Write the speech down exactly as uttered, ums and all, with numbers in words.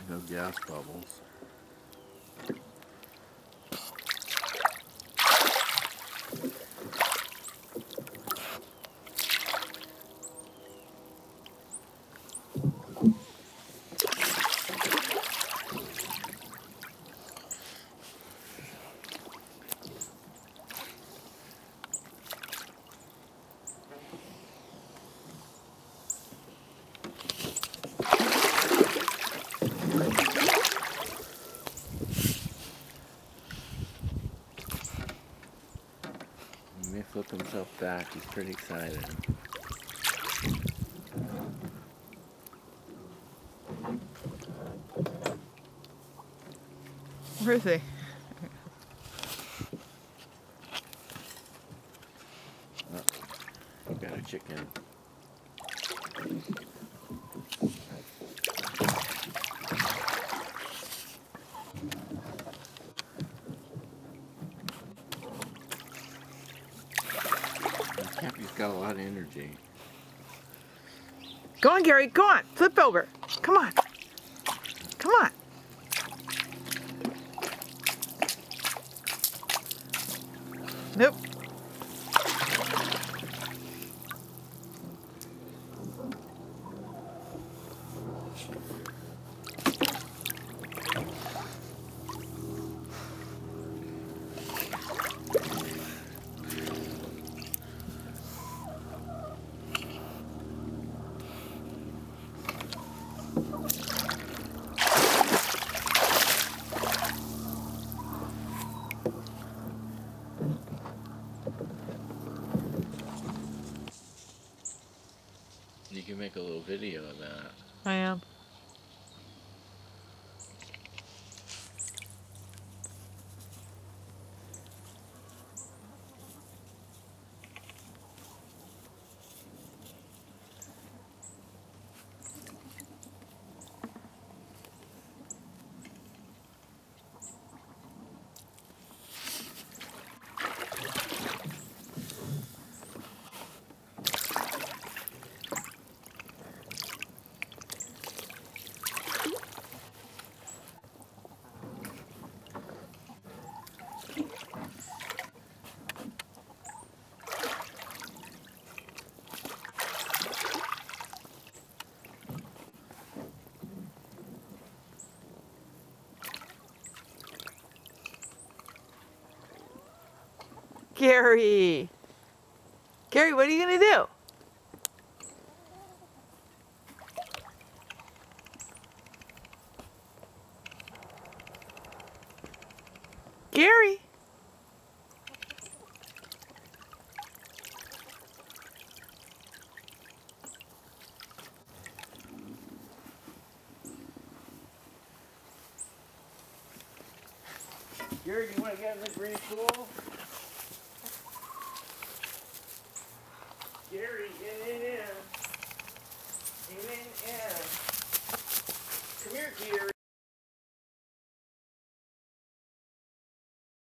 No gas bubbles. He may flip himself back. He's pretty excited. Where is he? Oh, we got a chicken. Cappy's got a lot of energy. Go on, Gary. Go on. Flip over. Come on. Come on. Nope. You can make a little video of that. I am. Gary. Gary, what are you going to do? Gary. Gary, do you want to get in the green pool? Gary, in, in, in. In, in, in. Come here, Gary.